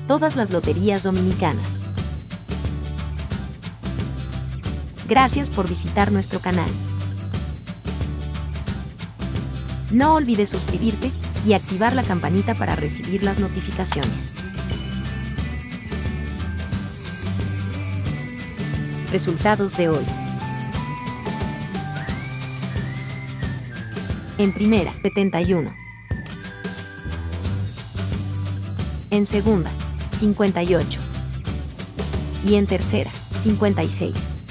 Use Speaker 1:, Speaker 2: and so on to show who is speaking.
Speaker 1: todas las loterías dominicanas. Gracias por visitar nuestro canal. No olvides suscribirte y activar la campanita para recibir las notificaciones. Resultados de hoy. En primera, 71. En segunda, 58. Y en tercera, 56.